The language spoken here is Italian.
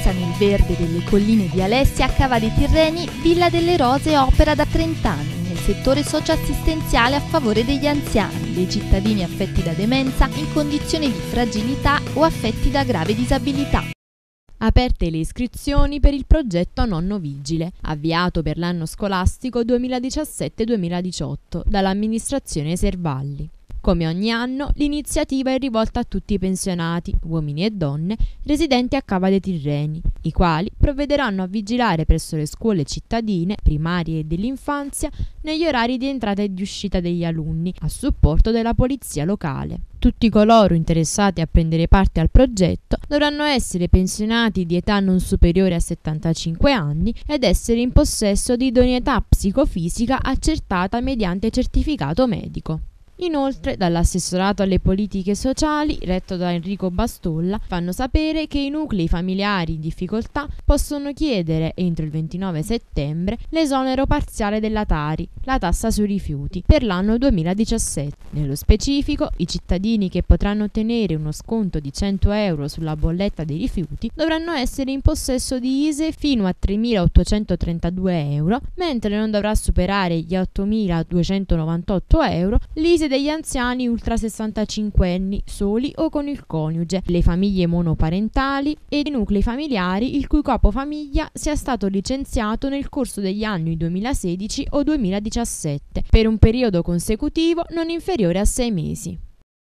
vacanza nel verde delle colline di Alessia a Cava dei Tirreni, Villa delle Rose opera da 30 anni nel settore socio-assistenziale a favore degli anziani, dei cittadini affetti da demenza, in condizioni di fragilità o affetti da grave disabilità. Aperte le iscrizioni per il progetto Nonno Vigile, avviato per l'anno scolastico 2017-2018 dall'amministrazione Servalli. Come ogni anno, l'iniziativa è rivolta a tutti i pensionati, uomini e donne, residenti a Cava dei Tirreni, i quali provvederanno a vigilare presso le scuole cittadine, primarie e dell'infanzia negli orari di entrata e di uscita degli alunni, a supporto della polizia locale. Tutti coloro interessati a prendere parte al progetto dovranno essere pensionati di età non superiore a 75 anni ed essere in possesso di idoneità psicofisica accertata mediante certificato medico. Inoltre, dall'assessorato alle politiche sociali, retto da Enrico Bastolla, fanno sapere che i nuclei familiari in difficoltà possono chiedere, entro il 29 settembre, l'esonero parziale della Tari, la tassa sui rifiuti, per l'anno 2017. Nello specifico, i cittadini che potranno ottenere uno sconto di 100 euro sulla bolletta dei rifiuti dovranno essere in possesso di ISEE fino a 3.832 euro, mentre non dovrà superare gli 8.298 euro l'ISEE degli anziani ultra 65 anni soli o con il coniuge, le famiglie monoparentali e i nuclei familiari il cui capofamiglia sia stato licenziato nel corso degli anni 2016 o 2017 per un periodo consecutivo non inferiore a 6 mesi.